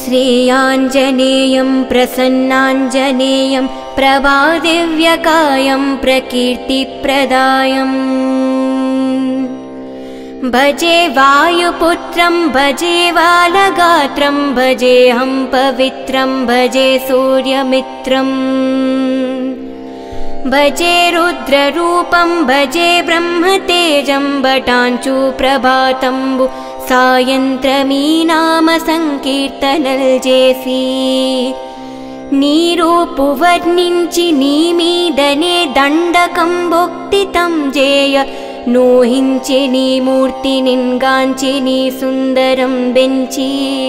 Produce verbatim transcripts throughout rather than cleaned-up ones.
श्रेयाञ्जनेयं प्रसन्नाञ्जनेयं प्रभादिव्यकायं प्रकीर्तिप्रदायम् भजे वायुपुत्रं भजे बालगात्रं भजेऽहं पवित्रं भजे सूर्यमित्रम् भजे रुद्ररूपं भजे ब्रह्मतेजं भटाञ्चु प्रभातंबु सायंत्रमी नाम संकीर्तनल जेसी नीरूपु वर्णिंचि नी मीदने దండకం భుక్తితం జేయ నోహించి నీ మూర్తి నిన్గాంచి నీ సుందరం బెంచి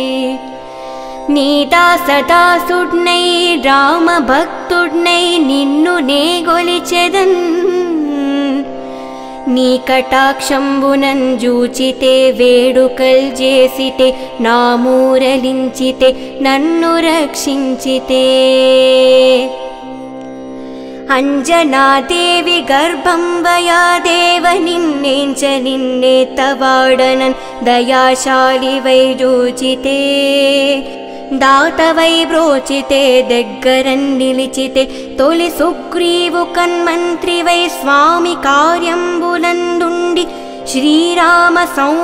నీదా సదాసుడ్నై రామ భక్తుడ్నై నిన్ను నే గొలిచెదన్ నీ కటాక్షంబునంజూచితే వేడుకల్ చేసితే నా మూరలించితే నన్ను రక్షించితే అంజనాదేవి గర్భం వయాదేవ నిన్నేంచ నిన్నే తవాడనన్ దయాశాలి వైజూచితే దాతవై బ్రోచితే దగ్గరన్ నిలిచితే తొలి సుగ్రీవు కన్మంత్రివై స్వామి కార్యంబులందుండి శ్రీరామ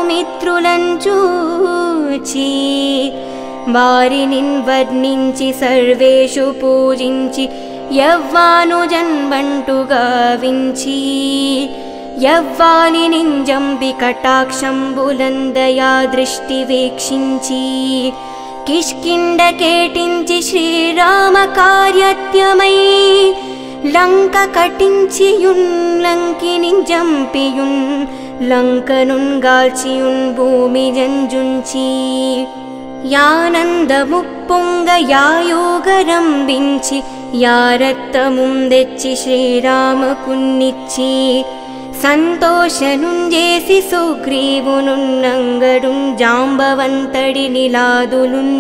సౌమిత్రులంచూచి వారినిన్ వర్ణించి సర్వేషు పూజించి యవ్వానుజన్మంటు గావించి యవ్వాలి నింజంబి కటాక్షంబులందయా దృష్టి వీక్షించి కిష్కిండకేటించి శ్రీరామ కార్యత్యమై లంక కటించియున్ లంకినిన్ జంపియున్ లంకనున్ గాల్చియున్ భూమి జంజుంచి యానందముప్పొంగ యాయోగరంబించి యారత్తముందెచ్చి శ్రీరామకున్నిచ్చి సంతోషనుంజేసి సుగ్రీవునున్నంగడున్ జాంబవంతడి నిలాదులున్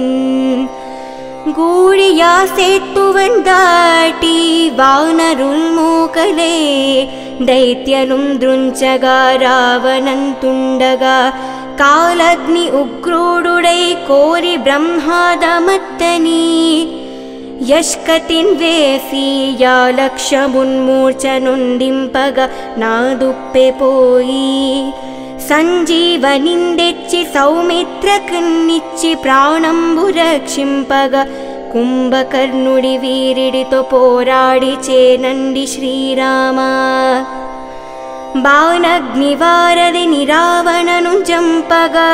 గూడియా సేత్తువన్ దాటి వానరుల్ మూకలే దైత్యనుం దృంచగా రావణంతుండగా కాలగ్ని ఉగ్రుడుడై కోరి బ్రహ్మాదమత్తని యష్కతిన్ వేసి యా లక్ష్యమున్మూర్ఛనుండింపగా నాదుప్పె పోయి సంజీవనిందెచ్చి సౌమిత్రకున్నిచ్చి ప్రాణంబు రక్షింపగా కుంభకర్ణుడి వీరిడితో పోరాడి చేనండి శ్రీరామ బాణగ్నివారది నిరావణను చంపగా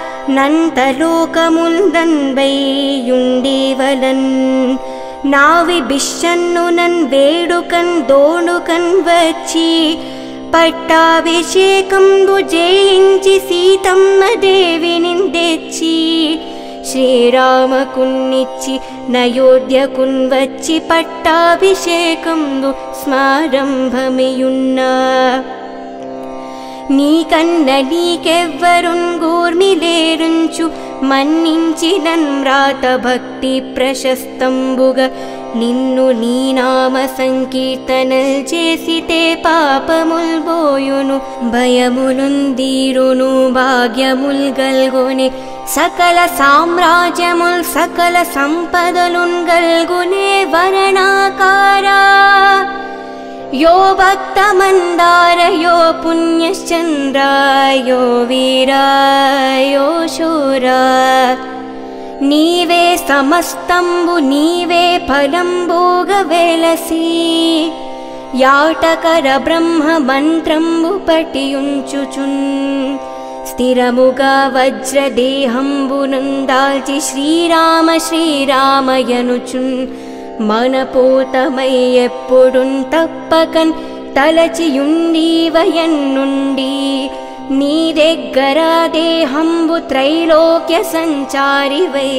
నంతలోకముందన్వైయుండేవలన్ నావి బిషన్నునన్ వేడుకన్ దోణుకన్ వచ్చి పట్టాభిషేకంబు జయించి సీతమ్మ దేవిని తెచ్చి శ్రీరామకున్నిచ్చి నయోధ్యకున్ వచ్చి పట్టాభిషేకంబు స్మారంభమియున్నా నీకన్న నీకెవ్వరున్ గూర్మిలేరుంచు మన్నించి నన్మ్రాత భక్తి ప్రశస్తంబుగా నిన్ను నీ నామ సంకీర్తనల్ చేసితే పాపముల్ బోయును భయములుందీరును భాగ్యముల్ గల్గొనే సకల సామ్రాజ్యముల్ సకల సంపదలున్ గల్గునే వరణాకారా यो भक्तमन्दार यो पुण्यश्चन्द्र यो वीर यो शूर नीवे समस्तंबु नीवे फलंबोग वेलसी याटकर ब्रह्म मंत्रंबु पटियुंचुचुन् स्थिरमुगा वज्रदेहंबुनुंदाल्चि श्रीराम श्रीरामयनुचुन् మనపోతమై ఎప్పుడున్ తప్పకన్ తలచియుండీవయన్నుండి నీ దగ్గర దేహంబు త్రైలోక్య సంచారివై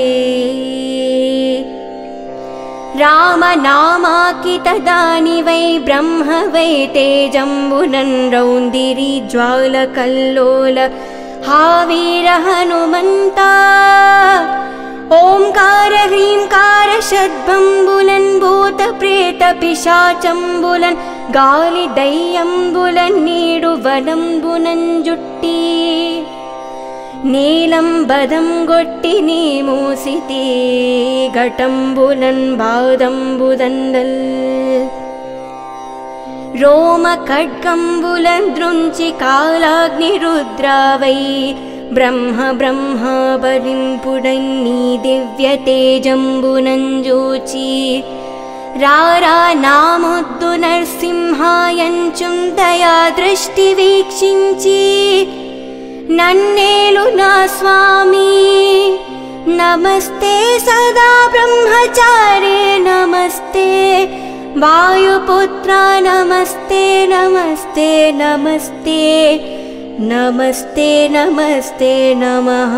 రామనామాకిత దానివై బ్రహ్మవై తేజంబునన్ రౌందిరి జ్వాల కల్లోల हावीर हनुमंता ओंकार ह्रींकार षड्भंबुलन भूत प्रेत पिशाचंबुलन गाली दय्यंबुलन नीडु वलंबुनं जुट्टी నీలం బదం గొట్టి నీ మూసితే ఘటంబులన్ బాదంబుదండల్ రోమ ఖడ్గంబులన్ దృంచి కాలాగ్ని రుద్రావై బ్రహ్మ బ్రహ్మాబలింపుడన్నీ దివ్య తేజంబునంజూచి రారా నామొద్దు నరసింహాయంచుం దయా దృష్టి వీక్షించి నన్నేలు నా స్వామి నమస్తే సదా బ్రహ్మచారే నమస్తే వాయుపుత్ర నమస్తే నమస్తే నమస్తే నమస్తే నమస్తే నమః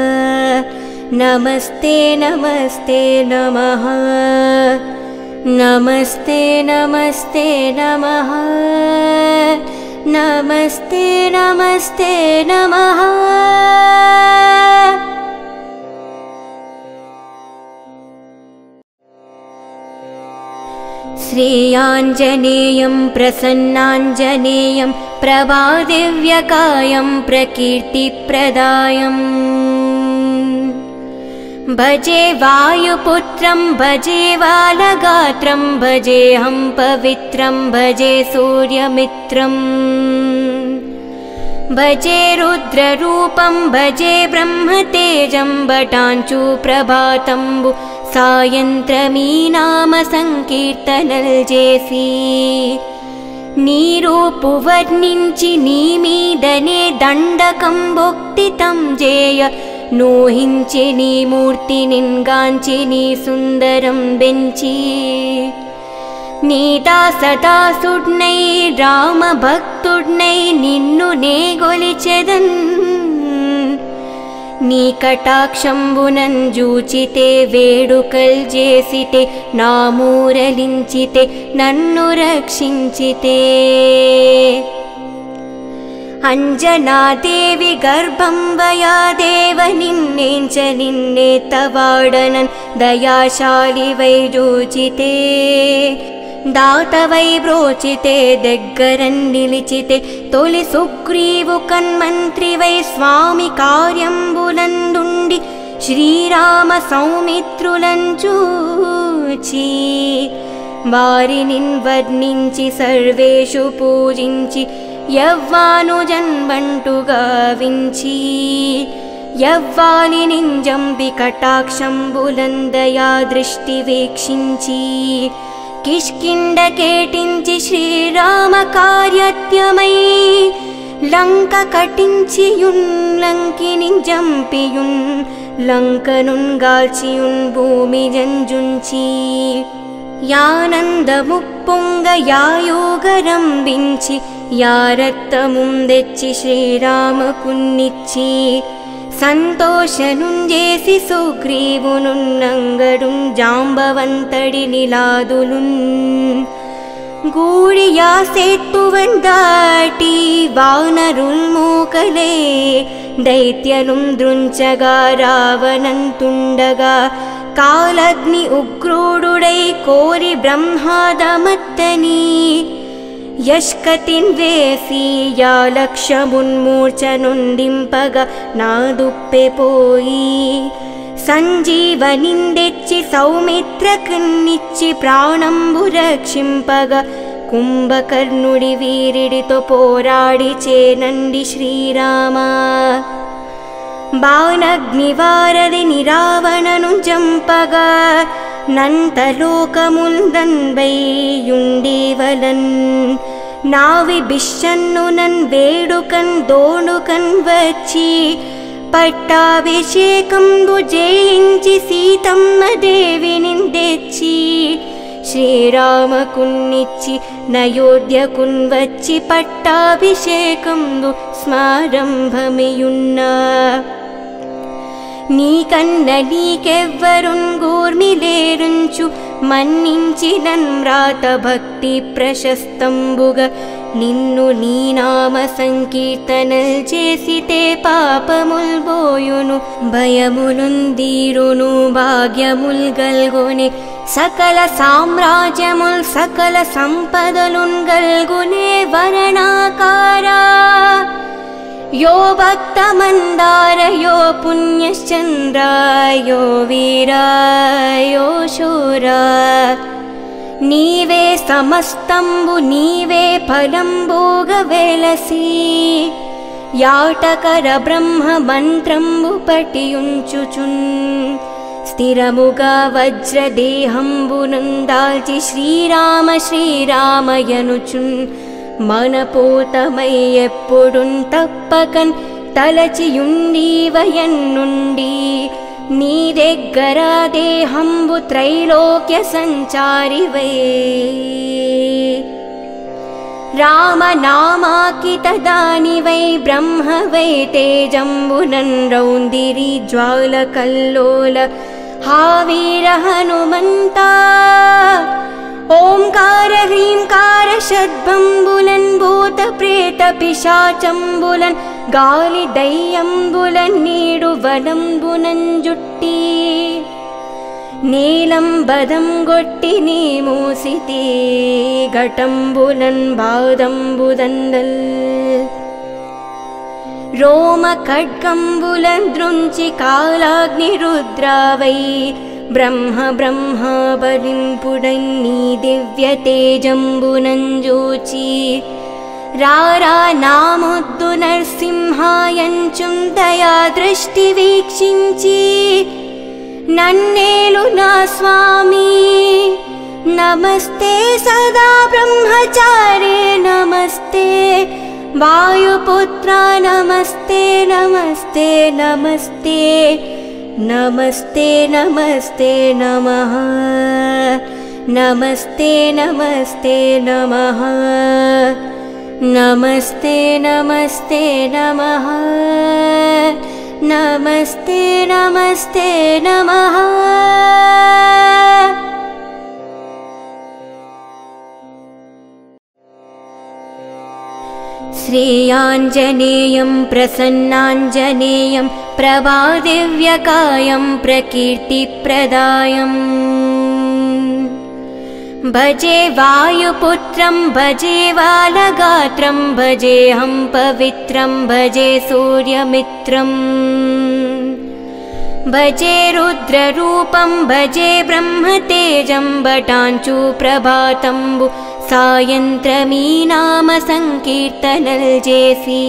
నమస్తే నమస్తే నమః నమస్తే నమస్తే నమః నమస్తే నమస్తే నమః శ్రీయాంజనేయం ప్రసన్నాంజనేయం ప్రభాదివ్యకాయం ప్రకీర్తిప్రదాయం భజే వాయుపుత్రం భజే వాలగాత్రం భజేహం పవిత్రం భజే సూర్యమిత్రం భజే రుద్రరూపం భజే బ్రహ్మతేజం భటాంచు ప్రభాతంబు సాయంత్రమీ నామ సంకీర్తనల్ చేసి నీ రూపు వర్ణించి నీ మీదనే దండకం భొక్తితం జేయ నోహించి నీ మూర్తి నిన్గాంచి నీ సుందరం బెంచి నీ దాసదాసుడ్నై రామ భక్తుడ్నై నిన్ను నే గొలిచెదన్ నీ కటాక్షంబునం జూచితే వేడుకల్ చేసితే నా మూరలించితే నన్ను రక్షించితే అంజనాదేవి గర్భం వయాదేవ నిన్నేంచ నిన్నేతవాడనన్ దయాశాలి వై జూచితే దాతవై బ్రోచితే దగ్గరన్ నిలిచితే తొలి సుగ్రీవు కన్మంత్రివై స్వామి కార్యంబులందుండి శ్రీరామ సౌమిత్రులను చూచి వారినిన్ వర్ణించి సర్వేషు పూజించి యవ్వాను జన్మంటుగా వించి యవ్వాలి నింజంబి కటాక్షంబులందయా దృష్టి వీక్షించి కిష్కిండ కేటించి శ్రీరామ కార్యత్యమై లంక కటించియున్ లంకిని జంపియున్ లంకనున్ గాల్చియున్ భూమి జంజుంచి యానందముప్పొంగ యాయోగరంబించి యారక్తముందెచ్చి శ్రీరామకున్నిచ్చి సంతోషనుంజేసి సుగ్రీవునున్నంగడుం జాంబవంతడి నిలాదులున్ గూడియా సేత్తువన్ దాటి వానరుల్మూకలే దైత్యలుం దృంచగా రావణంతుండగా కాలగ్ని ఉగ్రోడుడై కోరి బ్రహ్మాదమత్తని యష్కతిన్ వేసి యా లక్ష్యమున్మూర్ఛనుండింపగా నాదుప్పె పోయి సంజీవనిందెచ్చి సౌమిత్రకున్నిచ్చి ప్రాణంబు రక్షింపగా కుంభకర్ణుడి వీరిడితో పోరాడి చేనండి శ్రీరామ బాణగ్నివారది నిరావణను జంపగా నంతలోకముందన్వైయుండేవలన్ నావి బిషన్నునన్ వేడుకన్ దోణుకన్ వచ్చి పట్టాభిషేకంబు జయించి సీతమ్మ దేవిని తెచ్చి శ్రీరామకున్నిచ్చి నయోధ్యకున్ వచ్చి పట్టాభిషేకంబు స్మారంభమియున్నా నీకన్న నీకెవ్వరున్ గూర్మిలేరుంచు మన్నించి నమ్రాత భక్తి ప్రశస్తంబుగా నిన్ను నీ నామ సంకీర్తనల్ చేసితే పాపముల్ బోయును భయములుందీరును భాగ్యముల్ గల్గొనే సకల సామ్రాజ్యముల్ సకల సంపదలున్ గల్గునే వరణాకారా यो भक्तमन्दार यो पुण्यश्चन्द्र यो वीर यो शूर नीवे समस्तंबु नीवे फलंबोग वेलसी याटकर ब्रह्म मंत्रंबु पटियुंचुचुन् स्थिरमुगा वज्रदेहंबुनुंदाल्चि श्रीराम श्रीरामयनुचुन् मनपोतमै एप्पुडुं तप्पकन् तलचियुंडीवयन्नुंडी नी देग्गर देहंबु त्रैलोक्य संचारि वै राम नामाकितदानि वै ब्रह्म वै तेजंबुनन् रौन्दिरि ज्वालकल्लोल हावीर हनुमन्ता ओंकार ह्रींकार षड्बंबुलन् भूत प्रेत पिशाचंबुलन् गालि दय्यंबुलन् नीडु वनंबुनंजुट्टी नीलं बदं गोट्टि नी मूसिते घटंबुलन् बादंबुदंडल् रोम खड्गंबुलन् द्रुंचि कालाग्निरुद्रा वै ब्रह्म ब्रह्म बलिंपुडन्नी दिव्य तेजंबुनंजूची रारा नामुद्दु नरसिंहायंचुं दया दृष्टि वीक्षिंची नन्नेलु ना स्वामी नमस्ते सदा ब्रह्मचारे नमस्ते वायुपुत्रा नमस्ते नमस्ते नमस्ते नमस्ते नमस्ते नमः नमस्ते नमस्ते नमः नमस्ते नमस्ते नमः नमस्ते नमस्ते नमः श्रीयाञ्जनेयं प्रसन्नाञ्जनेयं प्रभादिव्यकायं प्रकीर्तिप्रदायम् भजे वायुपुत्रं भजे बालगात्रं भजेऽहं पवित्रं भजे सूर्यमित्रम् भजे रुद्ररूपं भजे ब्रह्मतेजं भटाञ्चु प्रभातंबु सायंत्रमी नाम संकीर्तनल जेसी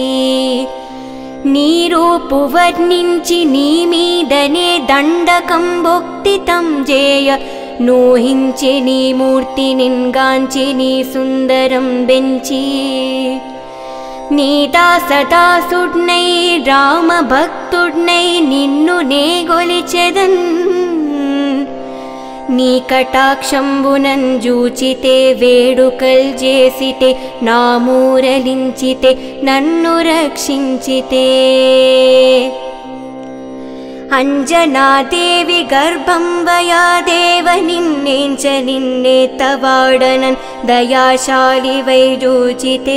नीरूपु वर्णिंचि नी मीदने దండకం భోక్తితం జేయ నోహించి నీ మూర్తి నిన్గాంచి నీ సుందరం బెంచి నీదా సదాసుడ్నై రామ భక్తుడ్నై నిన్ను నే గొలిచెదన్ నీ కటాక్షంబునంజూచితే వేడుకల్ చేసితే నా మూరలించితే నన్ను రక్షించితే అంజనాదేవి గర్భం వయాదేవ నిన్నేంచ నిన్నే తవాడనన్ దయాశాలి వై జూచితే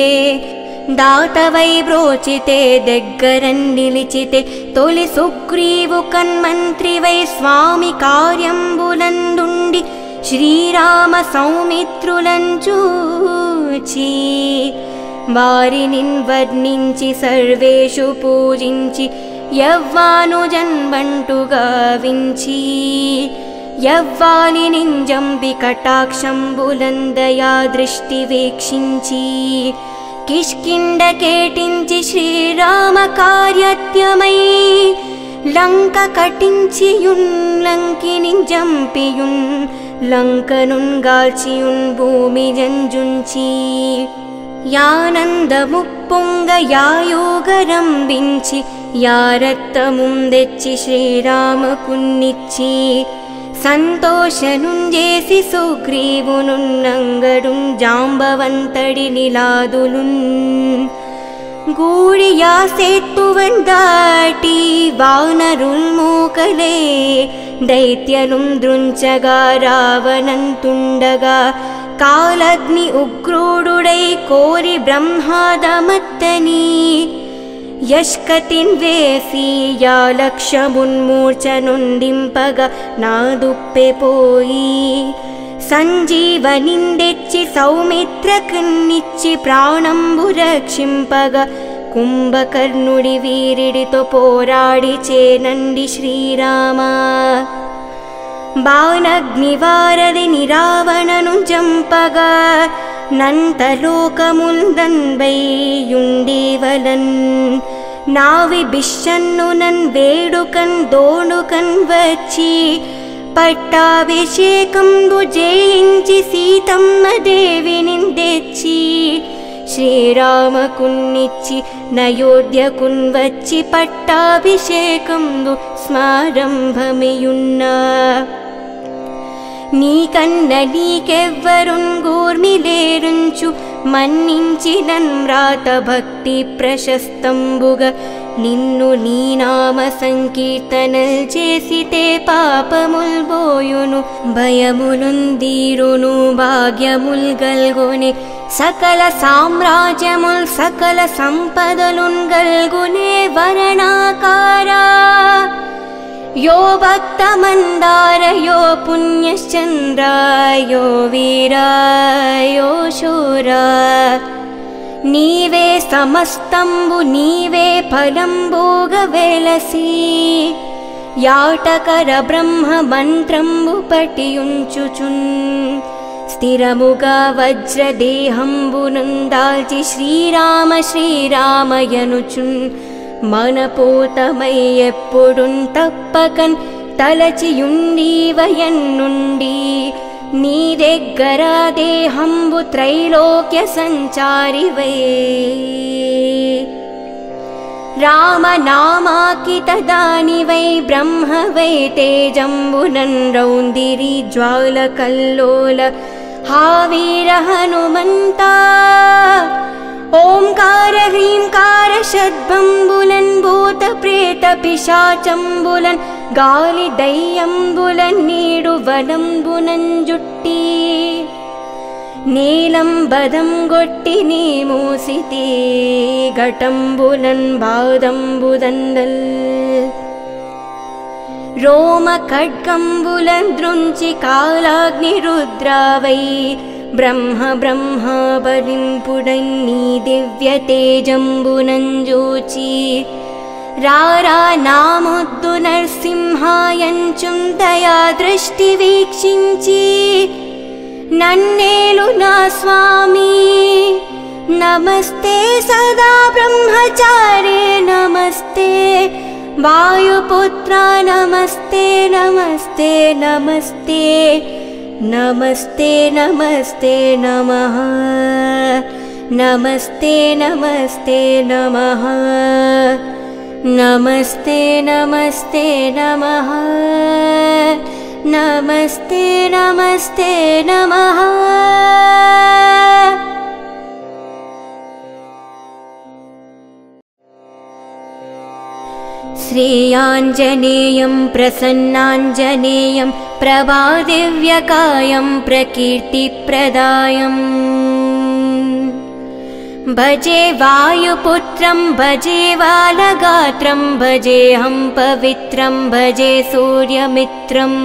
దాతవై బ్రోచితే దగ్గరన్ నిలిచితే తొలి సుగ్రీవు కన్మంత్రి వై స్వామి కార్యంబులందుండి శ్రీరామ సౌమిత్రులను చూచి వారినిన్ వర్ణించి సర్వేషు పూజించి యవ్వానుజన్బంటు గావించి యవ్వాలి నింజంబి కటాక్షంబులందయా దృష్టి వీక్షించి కిష్కిండ కేటించి శ్రీరామ కార్యత్యమై లంక కటించియున్ లంకిని జంపియున్ లంకనున్ గాల్చియున్ భూమి జంజుంచి యానందముప్పొంగ యాయోగరంబించి యారత్తముందెచ్చి శ్రీరామకున్నిచ్చి సంతోషనుంజేసి సుగ్రీవునున్నంగడున్ జాంబవంతడి నిలాదులున్ గూడియా సేత్తువన్ దాటి వానరుల్ మూకలే దైత్యనుం ద్రుంచగా రావణంతుండగా కాలగ్ని ఉగ్రోడుడై కోరి బ్రహ్మాదమత్తని యష్కతిన్ వేసి యా లక్ష్యమున్మూర్ఛనుండింపగ నాదుప్పెపోయి సంజీవనిందెచ్చి సౌమిత్రకున్నిచ్చి ప్రాణంబు రక్షింపగ కుంభకర్ణుడి వీరిడితో పోరాడి చేనండి శ్రీరామ బాణగ్నివారదిని రావణను జంపగా నంతలోకముందన్వైయుండేవలన్ నావి బిషన్నునన్ వేడుకన్ దోణుకన్ వచ్చి పట్టాభిషేకంబు జయించి సీతమ్మ దేవిని తెచ్చి శ్రీరామకున్నిచ్చి నయోధ్యకున్ వచ్చి పట్టాభిషేకంబు స్మారంభమియున్నా నీకన్న నీకెవ్వరున్ గూర్మిలేరుంచు మన్నించి నన్మ్రాత భక్తి ప్రశస్తంబుగా నిన్ను నీ నామ సంకీర్తనల్ చేసితే పాపముల్ బోయును భయములుందీరును భాగ్యముల్ గల్గొనే సకల సామ్రాజ్యముల్ సకల సంపదలున్ గల్గునే వరణాకారా यो भक्तमन्दार यो पुण्यश्चन्द्र यो वीरा यो शूरा नीवे समस्तंबु नीवे फलंबोग वेलसी याटकर ब्रह्म मंत्रंबु पटियुंचुचुन् स्थिरमुगा वज्रदेहंबुनुंदाल्चि श्रीराम श्रीरामयनुचुन् మనపోతమై ఎప్పుడున్ తప్పకన్ తలచియుండీవయన్నుండి నీ దగ్గర దేహంబు త్రైలోక్య సంచారివై రామనామాకిత దానివై బ్రహ్మవై తేజంబునన్ రౌందిరి జ్వాల కల్లోల హావీర హనుమంతా ओंकार ह्रींकार षड्भंबुलन् भूत प्रेत पिशाचंबुलन् गालि दय्यंबुलन् नीडु वलंबुनन् जुट्टी नीलं बदं गोट्टि नी मूसिते घटंबुलन् बादंबुदन्नल् रोम खड्गंबुलन् द्रुंचि कालाग्निरुद्रावै ब्रह्म ब्रह्म बलिंपुडन्नी दिव्य तेजंबुनंजूची रारा नामुद्दु नरसिंहायंचुं दया दृष्टि वीक्षिंची नन्नेलु ना स्वामी नमस्ते सदा ब्रह्मचारे नमस्ते वायुपुत्रा नमस्ते नमस्ते नमस्ते नमस्ते नमस्ते नमः नमस्ते नमस्ते नमः नमस्ते नमस्ते नमः नमस्ते नमस्ते नमः श्रेयाञ्जनेयं प्रसन्नाञ्जनेयं प्रभादिव्यकायं प्रकीर्तिप्रदायम् भजे वायुपुत्रं भजे बालगात्रं भजेऽहं पवित्रं भजे सूर्यमित्रम्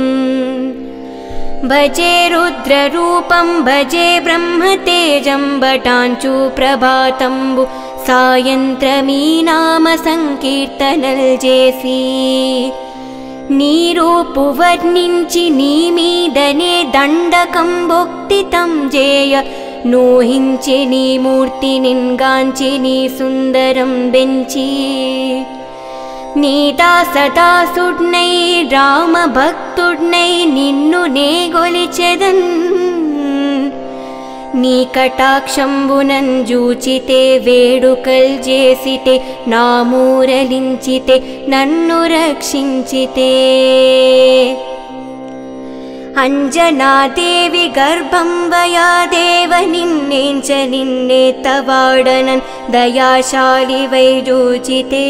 भजे रुद्ररूपं भजे ब्रह्मतेजं भटाञ्चु प्रभातंबु सायंत्रमी नाम संकीर्तनल जेसी नी रूपु वर्णिंచి నీ మీదనే దండకం భక్తితం జేయ నోహించి నీ మూర్తి నింగాంచి నీ సుందరం బెంచి నీ దాసదాసుడ్నై రామ భక్తుడ్నై నిన్ను నే గొలిచెదన్ నీ కటాక్షంబునన్ జూచితే వేడుకల్ చేసితే నా మూరలించితే నన్ను రక్షించితే అంజనాదేవి గర్భం వయాదేవ నిన్నేంచ నిన్నే తవాడనన్ దయాశాలి వై జూచితే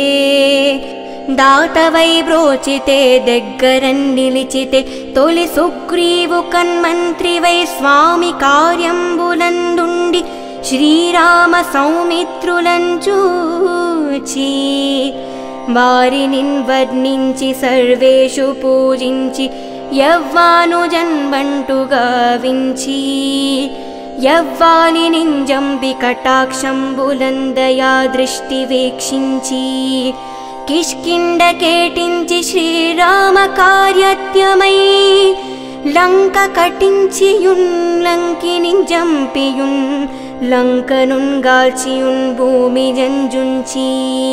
దాతవై బ్రోచితే దగ్గరన్ నిలిచితే తొలి సుగ్రీవు కన్మంత్రివై స్వామి కార్యంబులందుండి శ్రీరామ సౌమిత్రులను చూచి వారినిన్ వర్ణించి సర్వేషు పూజించి యవ్వానుజన్బంటు గావించి యవ్వాలి నింజంబి కటాక్షంబులందయా దృష్టి వీక్షించి కిష్కిండ కేటించి శ్రీరామ కార్యత్యమై లంక కటించియున్ లంకినిన్ జంపియున్ లంకనున్ గాల్చియున్ భూమి జంజుంచి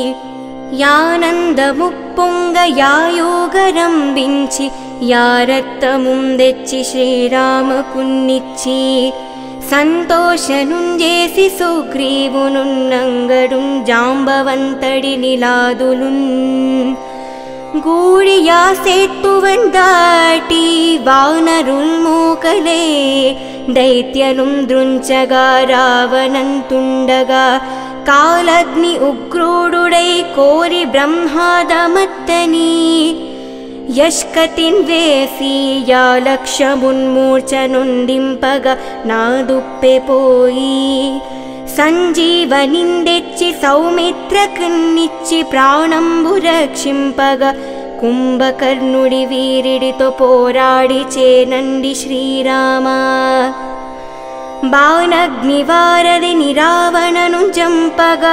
యానందముప్పొంగ యాయోగరంబించి యారత్తముందెచ్చి శ్రీరామకున్నిచ్చి సంతోషనుంజేసి సుగ్రీవునున్నంగడున్ జాంబవంతడి నిలాదులున్ గూడియా సేత్తువన్ దాటి వానరుల్ మూకలే దైత్యలుం దృంచగా రావణంతుండగా కాలగ్ని ఉగ్రోడుడై కోరి బ్రహ్మాదమత్తని యష్కతిన్ వేసి యా లక్ష్యమున్మూర్ఛనుండింపగా నాదుప్పె పోయి సంజీవనిందెచ్చి సౌమిత్రకున్నిచ్చి ప్రాణంబు రక్షింపగా కుంభకర్ణుడి వీరిడితో పోరాడి చేనండి శ్రీరామ బాణగ్నివారది నిరావణను జంపగా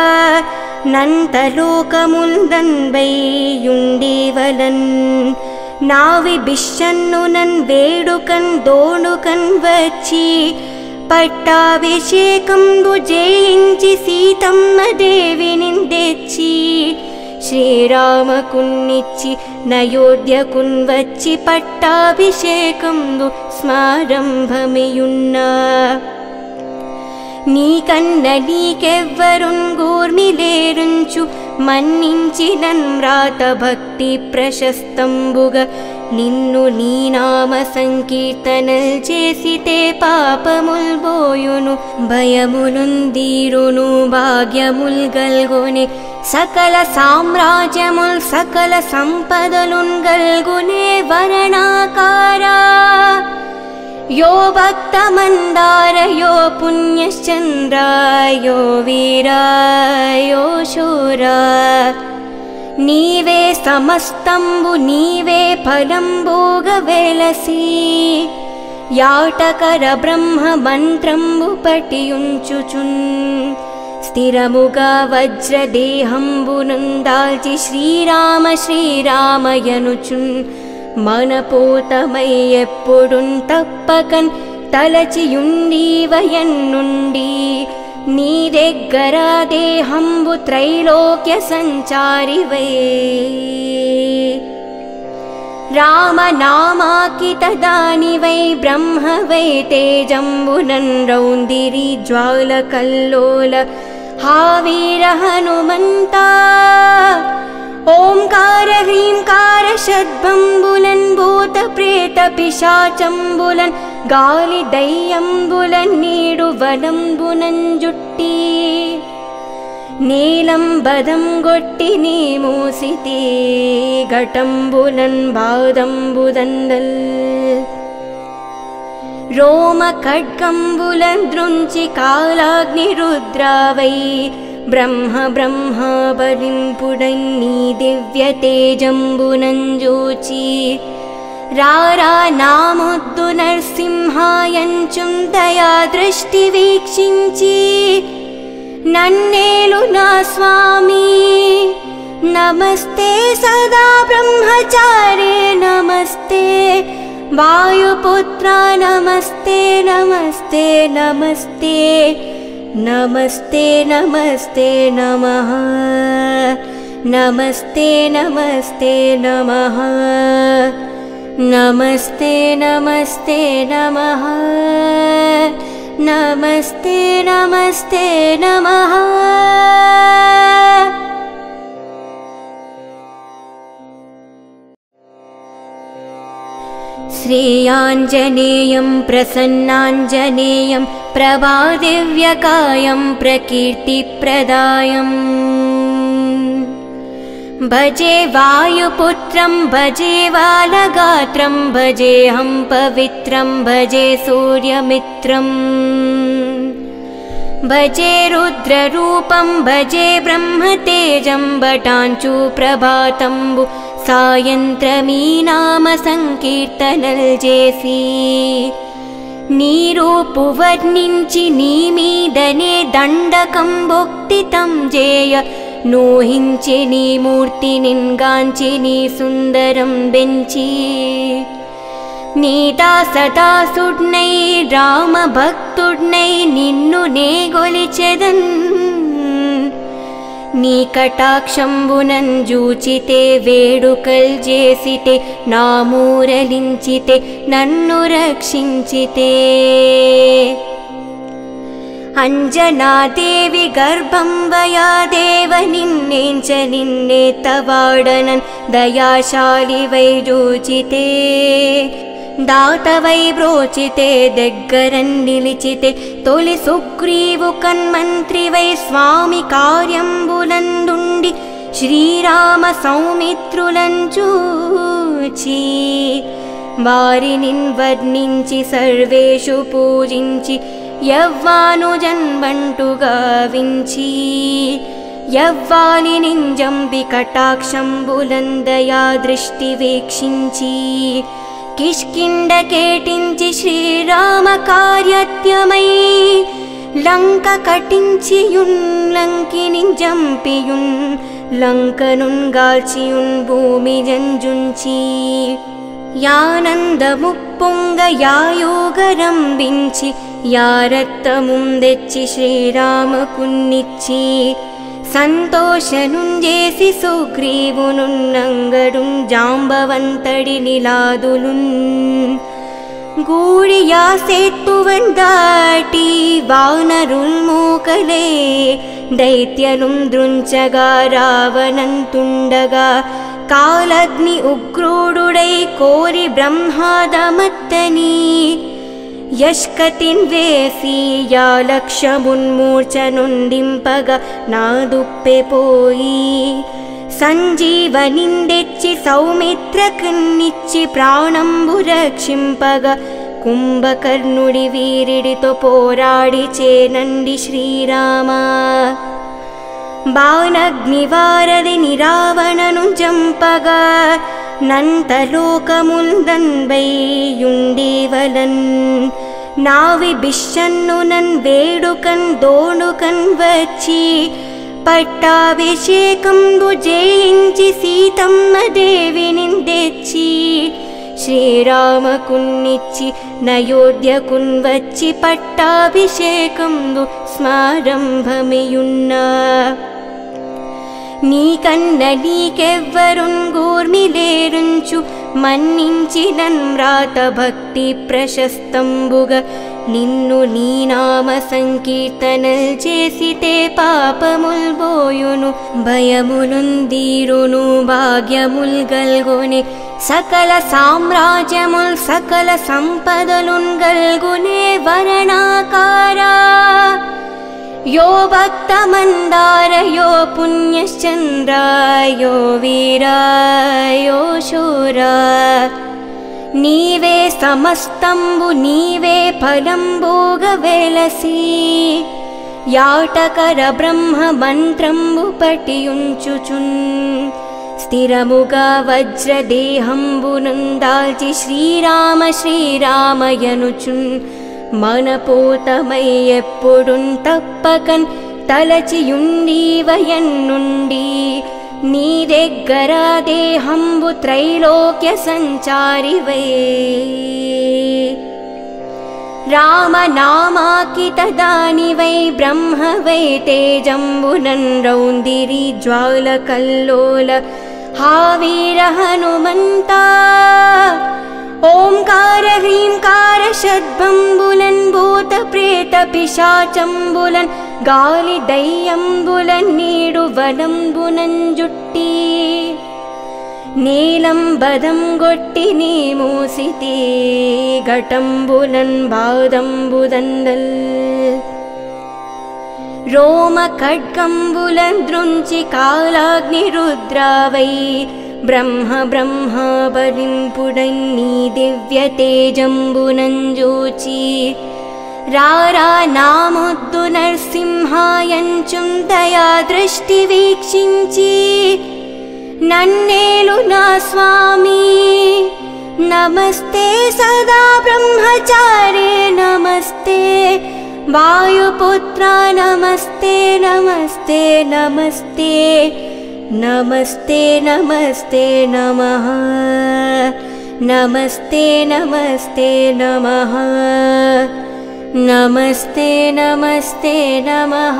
నంతలోకముందన్వైయుండేవలన్ నావి బిషన్ను నన్ వేడుకన్ దోణుకన్ వచ్చి పట్టాభిషేకంబు జయించి సీతమ్మ దేవిని తెచ్చి శ్రీరామకున్నిచ్చి నయోధ్యకున్ వచ్చి పట్టాభిషేకంబు స్మారంభమియున్నా నీకన్న నీకెవ్వరున్ గూర్మిలేరుంచు మన్నించి నన్మ్రాత భక్తి ప్రశస్తంబుగా నిన్ను నీ నామ సంకీర్తనల్ చేసితే పాపముల్ బోయును భయములుందీరును భాగ్యముల్ గల్గొనే సకల సామ్రాజ్యముల్ సకల సంపదలున్ గల్గునే వరణాకారా यो भक्तमन्दार यो पुण्यश्चन्द्र यो वीर यो शूर नीवे समस्तंबु नीवे फलंबोग वेलसी याटकर ब्रह्म मंत्रंबु पटियुंचुचुन् स्थिरमुगा वज्रदेहंबुनुंदाल्चि श्रीराम श्रीरामयनुचुन् మనపోతమై ఎప్పుడున్ తప్పకన్ తలచియుండీవయన్నుండి నీ దగ్గర దేహంబు త్రైలోక్య సంచారివై రామనామాకిత దానివై బ్రహ్మవై తేజంబునన్ రౌందిరి జ్వాల కల్లోల హావీర హనుమంతా ओंकार ह्रींकार षड्भंबुलन भूत प्रेत पिशाचंबुलन गाली दय्यंबुलन नीडु वनंबुनं जुट्टी नीलं बदं गोट्टि नी मूसिते घटंबुलन बादंबुदंदल रोम खड्गंबुलन द्रुंचि कालाग्नि रुद्रावै ब्रह्म ब्रह्म बलिंपुडन्नी दिव्य तेजंबुनंजूची रारा नामुद्दु नरसिंहायंचुं दया दृष्टि वीक्षिंची नन्नेलु ना स्वामी नमस्ते सदा ब्रह्मचारे नमस्ते वायुपुत्रा नमस्ते नमस्ते नमस्ते नमस्ते नमस्ते नमः नमस्ते नमस्ते नमः नमस्ते नमस्ते नमः नमस्ते नमस्ते नमः श्रेयाञ्जनेयं प्रसन्नाञ्जनेयं प्रभादिव्यकायं प्रकीर्तिप्रदायम् भजे वायुपुत्रं भजे बालगात्रं भजेऽहं पवित्रं भजे सूर्यमित्रम् भजे रुद्ररूपं भजे ब्रह्मतेजं भटाञ्चु प्रभातंबु सायंत्रमी नाम संकीर्तनल जेसी నీరూపు వర్ణించి నీ మీదనే దండకం భొక్తితం జేయ నోహించి నీ మూర్తి నిన్గాంచి నీ సుందరం బెంచి నీ దాసదాసుడ్నై రామ భక్తుడ్నై నిన్ను నే గొలిచెదన్ నీ కటాక్షంబునం జూచితే వేడుకల్ చేసితే నా మూరలించితే నన్ను రక్షించితే అంజనాదేవి గర్భం వయా దేవ నిన్నేంచ నిన్నేతవాడనన్ దయాశాలి వై జూచితే దాతవై బ్రోచితే దగ్గరన్ నిలిచితే తొలి సుగ్రీవు కన్మంత్రివై స్వామి కార్యంబులందుండి శ్రీరామ సౌమిత్రులను చూచి వారినిన్ వర్ణించి సర్వేషు పూజించి యవ్వాను జన్మంటుగా వించి యవ్వాలి నింజంబి కటాక్షంబులందయా దృష్టి వీక్షించి కిష్కిండ కేటించి శ్రీరామ కార్యత్యమై లంక కటించియున్ లంకిని జంపియున్ లంకనున్ గాల్చియున్ భూమి జంజుంచి యానందముప్పొంగ యాయోగరంబించి యారత్తముందెచ్చి శ్రీరామకున్నిచ్చి సంతోషనుంజేసి సుగ్రీవునున్నంగడుం జాంబవంతడి నిలాదులున్ గూడియా సేత్తువన్ దాటి వానరుల్ మూకలే దైత్యలుం దృంచగా రావణంతుండగా కాలగ్ని ఉగ్రుడుడై కోరి బ్రహ్మాదమత్తని యష్కతిన్ వేసి యా లక్ష్యమున్మూర్ఛనుండింపగా నాదుప్పె పోయి సంజీవనిందెచ్చి సౌమిత్రకున్నిచ్చి ప్రాణంబు రక్షింపగా కుంభకర్ణుడి వీరిడితో పోరాడి చేనండి శ్రీరామ బాణగ్నివారది నిరావణను జంపగా నంతలోకముందన్వైయుండేవలన్ నావి బిషన్ను నన్ వేడుకన్ దోణుకన్ వచ్చి పట్టాభిషేకంబు జయించి సీతమ్మ దేవిని తెచ్చి శ్రీరామకున్నిచ్చి నయోధ్యకున్ వచ్చి పట్టాభిషేకంబు స్మారంభమియున్నా నీకన్న నీకెవ్వరున్ గూర్మిలేరుంచు మన్నించి నన్మ్రాత భక్తి ప్రశస్తంబుగా నిన్ను నీ నామ సంకీర్తనల్ చేసితే పాపముల్ బోయును భయములుందీరును భాగ్యముల్ గల్గొనే సకల సామ్రాజ్యముల్ సకల సంపదలున్ గల్గునే వరణాకారా यो भक्तमन्दार यो पुण्यश्चन्द्र यो वीरा यो शूरा नीवे समस्तंबु नीवे फलंबोग वेलसी याटकर ब्रह्म मंत्रंबु पटियुंचुचुन् स्थिरमुगा वज्रदेहंबुनुंदाल्चि श्रीराम श्रीरामयनुचुन् మనపోతమై ఎప్పుడున్ తప్పకన్ తలచియుండీవయన్నుండి నీ దగ్గర దేహంబు త్రైలోక్య సంచారివై రామనామాకిత దానివై బ్రహ్మవై తేజంబునన్ రౌందిరి జ్వాల కల్లోల హావీర హనుమంతా ओंकार ह्रींकार षड्भंबुलन भूत प्रेत पिशाचंबुलन गाली दय्यंबुलन नीडु वलंबुनं जुट्टी नीलं बदं गोट्टि नी मूसिते घटंबुलन बादंबुदंडल रोम खड्गंबुलन द्रुंचि कालाग्नि रुद्रावै ब्रह्म ब्रह्मा बलिंपुडन्नी दिव्य तेजंबुनंजूची रारा नामुद्दु नरसिंहायंचुं दया दृष्टि वीक्षिंची नन्नेलु ना स्वामी नमस्ते सदा ब्रह्मचारी नमस्ते वायुपुत्रा नमस्ते नमस्ते नमस्ते नमस्ते नमस्ते नमः नमस्ते नमस्ते नमः नमस्ते नमस्ते नमः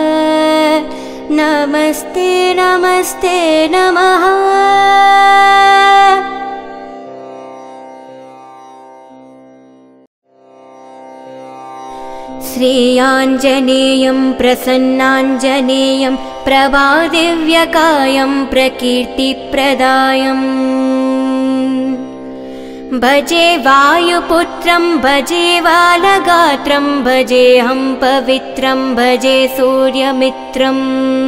नमस्ते नमस्ते नमः। श्रेयाञ्जनेयं प्रसन्नाञ्जनेयं प्रभादिव्यकायं प्रकीर्तिप्रदायम् भजे वायुपुत्रं भजे बालगात्रं भजेऽहं पवित्रं भजे सूर्यमित्रम्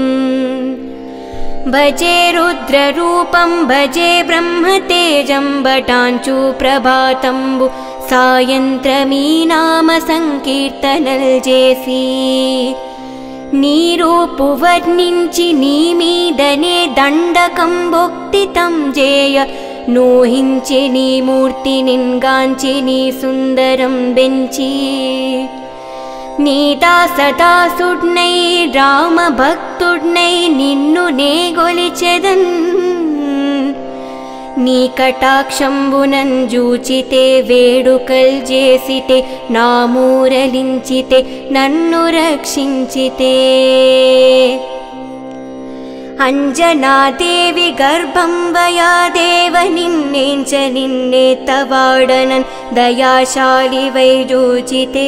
भजे रुद्ररूपं भजे ब्रह्मतेजं भटाञ्चु प्रभातंबु सायंत्रमी नाम संकीर्तनल చేసి నీ రూపు వర్ణించి నీ మీదనే దండకం భక్తితం జేయ నోహించి నీ మూర్తి నిన్గాంచి నీ సుందరం బెంచి నీ దాసదాసుడ్నై రామ భక్తుడ్నై నిన్ను నే గొలిచెదన్ నీ కటాక్షంబునంజూచితే వేడుకల్ చేసితే నా మూరలించితే నన్ను రక్షించితే అంజనాదేవి గర్భం వయాదేవ నిన్నేంచ నిన్నే తవాడనన్ దయాశాలి వై జూచితే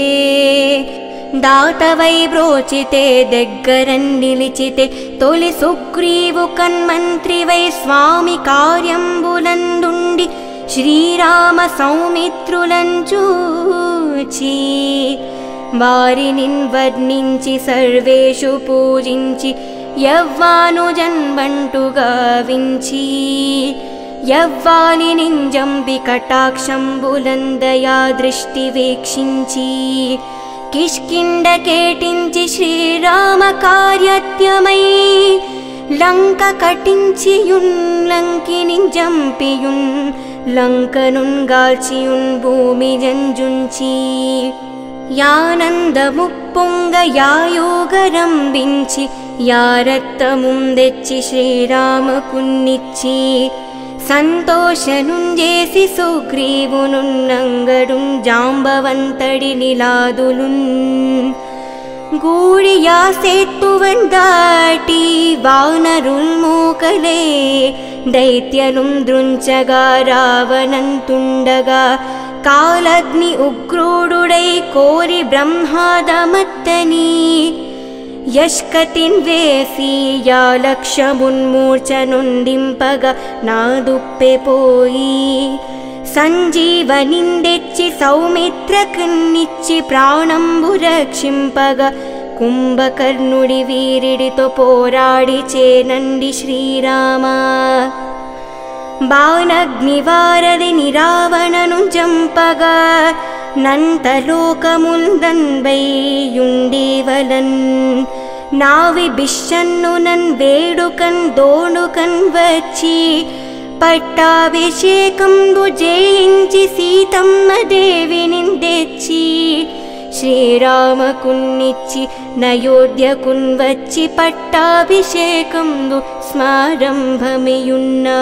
దాతవై బ్రోచితే దగ్గరన్ నిలిచితే తొలి సుగ్రీవు కన్మంత్రివై స్వామి కార్యంబులందుండి శ్రీరామ సౌమిత్రులను చూచి వారిని వర్ణించి సర్వేషు పూజించి యవ్వాను జన్మంటు గావించి యవ్వాలి నింజంబి కటాక్షంబులందయా దృష్టి వీక్షించి కిష్కిండకేటించి శ్రీరామ కార్యత్యమై లంక కటించియున్ లంకిని జంపియున్ లంకనున్ గాల్చియున్ భూమి జంజుంచి యానందముప్పొంగ యాయోగరంబించి యారత్తముందెచ్చి శ్రీరామకున్నిచ్చి సంతోషనుంజేసి సుగ్రీవునున్నంగడుం జాంబవంతడి నిలాదులున్ గూడియా సేత్తువన్ దాటి వానరుల్మూకలే దైత్యనుం దృంచగా రావణంతుండగా కాలగ్ని ఉగ్రోడుడై కోరి బ్రహ్మాదమత్తని యష్కతిన్ వేసి యా లక్షమున్మూర్ఛనుండింపగా నాదుప్పె పోయి సంజీవనిందెచ్చి సౌమిత్రకున్నిచ్చి ప్రాణంబు రక్షింపగా కుంభకర్ణుడి వీరిడితో పోరాడి చేనండి శ్రీరామ బాణగ్నివారది నిరావణను జంపగా నంతలోకముందన్వైయుండేవలన్ నావి బిషన్ను నన్ వేడుకన్ దోణుకన్ వచ్చి పట్టాభిషేకంబు జయించి సీతమ్మ దేవిని తెచ్చి శ్రీరామకున్నిచ్చి నయోధ్యకున్ వచ్చి పట్టాభిషేకంబు స్మారంభమియున్నా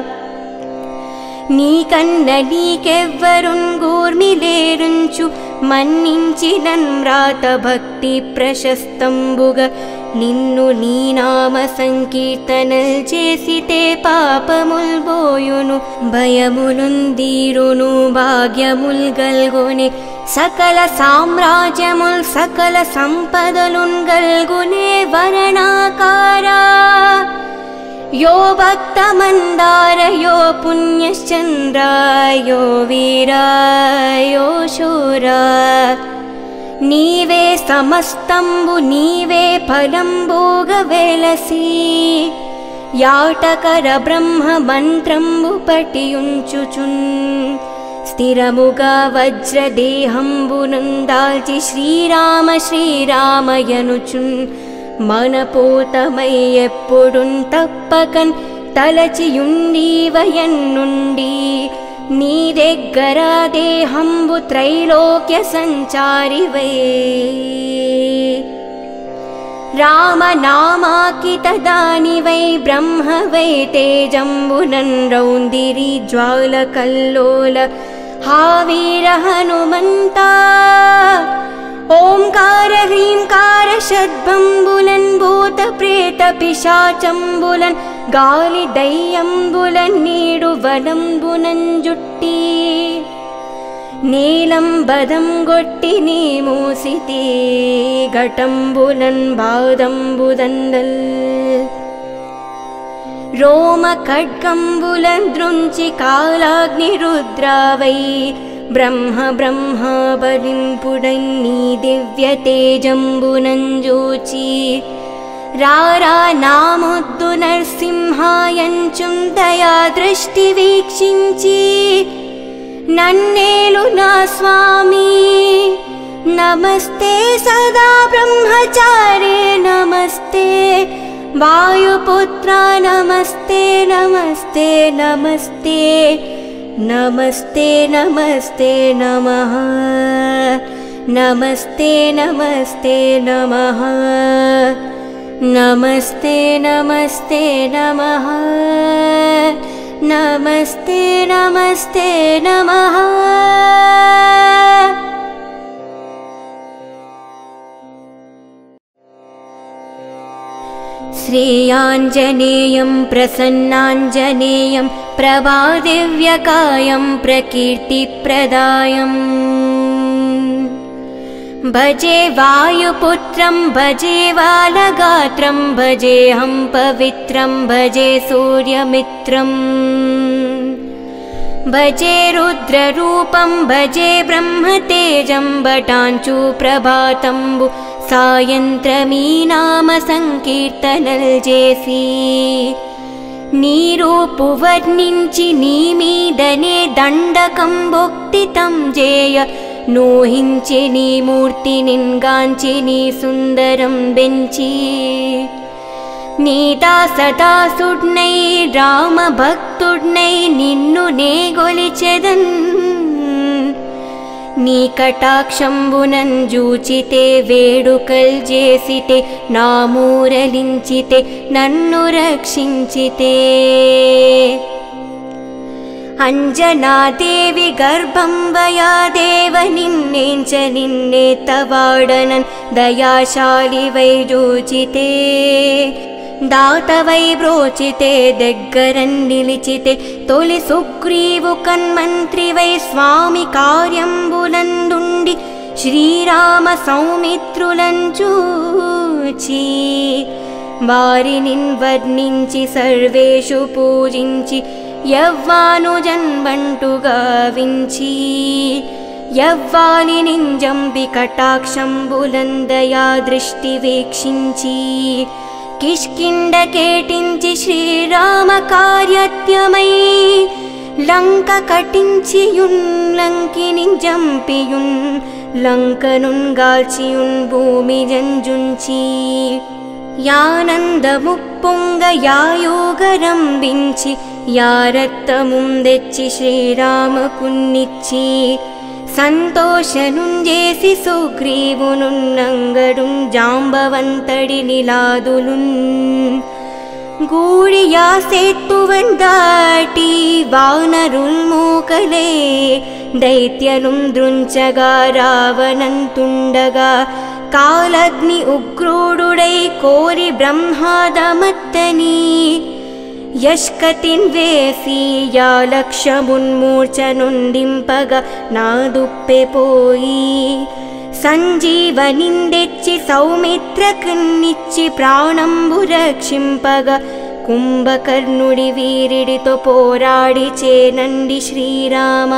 నీకన్న నీకెవ్వరున్ గూర్మిలేరుంచు మన్నించి నన్మ్రాత భక్తి ప్రశస్తంబుగా నిన్ను నీ నామ సంకీర్తనల్ చేసితే పాపముల్ బోయును భయములుందీరును భాగ్యముల్ గల్గొనే సకల సామ్రాజ్యముల్ సకల సంపదలున్ గల్గునే వరణాకారా यो भक्तमन्दार यो पुण्यश्चन्द्र यो वीरा यो शूरा नीवे समस्तंबु नीवे फलंबोग वेलसी याटकर ब्रह्म मंत्रंबु पटियुंचुचुन् स्थिरमुगा वज्रदेहंबुनुंदाल्चि श्रीराम श्रीरामयनुचुन् మనపోతమై ఎప్పుడున్ తప్పకన్ తలచియుండీవయన్నుండి నీ దగ్గర దేహంబు త్రైలోక్య సంచారివై రామనామాకిత దానివై బ్రహ్మవై తేజంబునన్ రౌందిరి జ్వాల కల్లోల हावीर हनुमन्ता ओंकार ह्रींकार षड्भंबुलन् भूत प्रेत पिशाचंबुलन् गालि दय्यंबुलन् नीडु वलंबुनन् जुट्टी नीलं बदं गोट्टि नी मूसिति घटंबुलन् बादंबुदन्नल् रोम खड्गंबुलन् द्रुंचि कालाग्निरुद्रावै ब्रह्म ब्रह्मा बलिंपुडन् नी दिव्य तेजंबुनन् जूचि रारा नामुद्दु नरसिंहायंचुं दया दृष्टि वीक्षिंचि नन्नेलु ना स्वामी नमस्ते सदा ब्रह्मचारे नमस्ते वायुपुत्रा नमस्ते नमस्ते नमस्ते नमस्ते नमस्ते नमः नमस्ते नमस्ते नमः नमस्ते नमस्ते नमः नमस्ते नमस्ते नमः श्रीयाञ्जनेयं प्रसन्नाञ्जनेयं प्रभादिव्यकायं प्रकीर्तिप्रदायम् भजे वायुपुत्रं भजे बालगात्रं भजेऽहं पवित्रं भजे सूर्यमित्रम् भजे रुद्ररूपं भजे ब्रह्मतेजं भटाञ्चु प्रभातंबु सायंत्रमी नाम संकीर्तनल जेसी नीरूपु वर्णिंचि नी मीदने दंडकं भोक्तितं जेय नूहिंचि नी मूर्ति निन्गांचि नी सुंदरं बेंची नीता सदा सुड्नै राम भक्तुड्नै निन्नु ने गोलिचेदन् नी कटाक्षंबुनन् जूचिते वेडुकल जेसिते नामूरलिंचिते नन्नु रक्षिंचिते अंजनादेवी गर्भं वया देव निन्नेंच निन्नेतवाडनन् दयाशाली वै जूचिते दातवै ब्रोचिते दग्गरन् निलिचिते तोलि सुग्रीवु कन्मन्त्रि वै स्वामी कार्यंबुलंदुंडि श्रीराम सौमित्रुलं चूचि वारिनिन् वर्णिंचि सर्वेषु पूजिंचि यव्वानुजन्मंटु गाविंचि यव्वालिनिंजंबि कटाक्षंबुलंदया दृष्टि वीक्षिंचि किष्किंडकेटिंचि श्रीराम कार्यत्यमयि लंक कटिंचियुन् लंकिनिंजंपियुन् लंकनुन् गाल्चियुन् भूमि जंजुंचि यानंदमुप्पोंग यायोगरंबिंचि यारत्तमुंदेच्चि श्रीराम कुन्निच्चि संतोषनुंजेसि सुग्रीवुनुन्नंगडुं जांबवंतडि निलादुलुन् गूडिया सेतुवन् दाटि वानरुल्मूकले दैत्यलुं द्रुंचगा रावणन् तुंडगा कालग्नि उग्रोडुडै कोरि ब्रह्मादमत्तनी यश्कतिन् वेसी या लक्ष्यमुन्मूर्छनुंडिंपग नादुप्पे पोयि संजीवनिंदेच्चि सौमित्रकन्निच्चि प्राणंबु रक्षिंपग कुंभकर्णुडि वीरिडितो पोराडि चेनंडि श्रीराम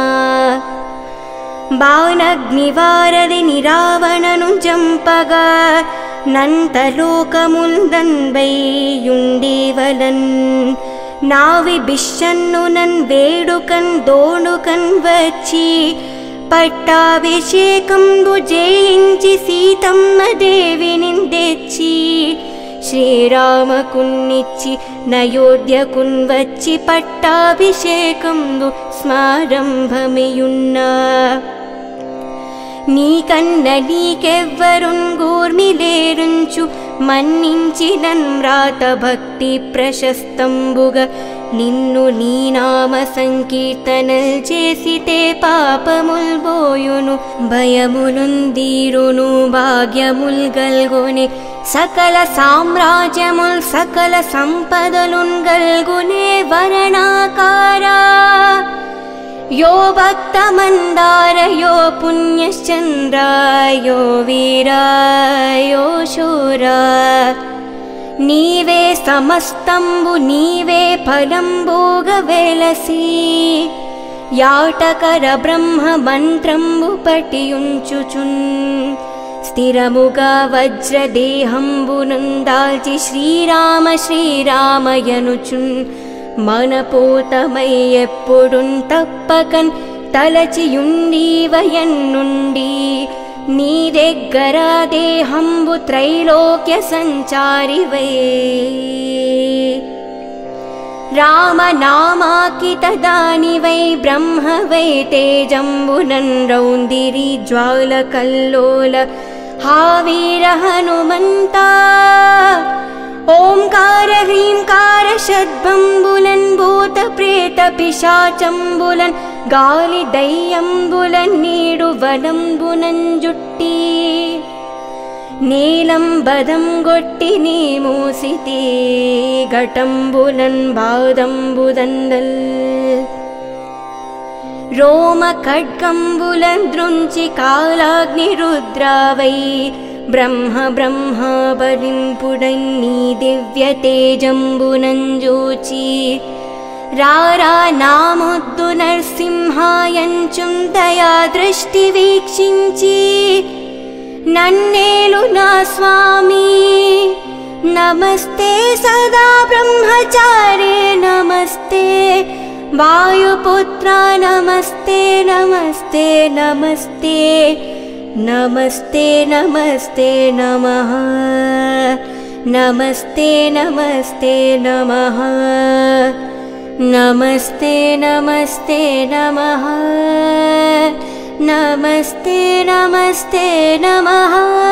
बाणग्निवारदि निरावणनु जंपग नंतलोकमुंदन् वैयुंडीवलन् नावि बिश्शन्नु नन् वेडुकन् दोणुकन् वच्चि पट्टाभिषेकंबु जयिंचि सीतम्म देविनिं तेच्चि श्रीराम कुन्निच्चि నయోధ్యకున్వచ్చి పట్టాభిషేకంబు స్మారంభమియున్నా నీకన్న నీకెవ్వరున్ గూర్మిలేరుంచు మన్నించినన్ మ్రాత భక్తి ప్రశస్తంబుగా నిన్ను నీ నామ సంకీర్తనల్ చేసితే పాపముల్ బోయును భయములుందీరును భాగ్యముల్ గల్గొనే సకల సామ్రాజ్యముల్ సకల సంపదలున్ గల్గునే వరణాకారా यो भक्तमन्दार यो पुण्यश्चन्द्र यो वीरा यो शूरा नीवे समस्तंबु नीवे फलंबोग वेलसी याटकर ब्रह्म मंत्रंबु पटियुंचुचुन् स्थिरमुगा वज्रदेहंबुनंदाल्चि श्रीराम श्रीरामयनुचुन् మనపోతమై ఎప్పుడున్ తప్పకన్ తలచియుండీవయన్నుండి నీ దగ్గర దేహంబు త్రైలోక్య సంచారివై రామనామాకిత దానివై బ్రహ్మవై తేజంబునన్ రౌందిరి జ్వాల కల్లోల హావీర హనుమంతా ओंकार ह्रींकार षड्बंबुलन् भूत प्रेत पिशाचंबुलन् गालि दय्यंबुलन् नीडु वडंबुनन् जुट्टी नीलं बदं गोट्टि नी मूसिते घटंबुलन् बादंबुदंडल् रोम खड्गंबुलन् द्रुंचि कालाग्निरुद्रावै ब्रह्म ब्रह्म बलिंपुडन्नी दिव्य तेजंबुनंजूची रारा नामुद्दु नरसिंहायंचुं दया दृष्टि वीक्षिंची नन्नेलु ना स्वामी नमस्ते सदा ब्रह्मचारे नमस्ते वायुपुत्रा नमस्ते नमस्ते नमस्ते नमस्ते नमस्ते नमः नमस्ते नमस्ते नमः नमस्ते नमस्ते नमः नमस्ते नमस्ते नमः।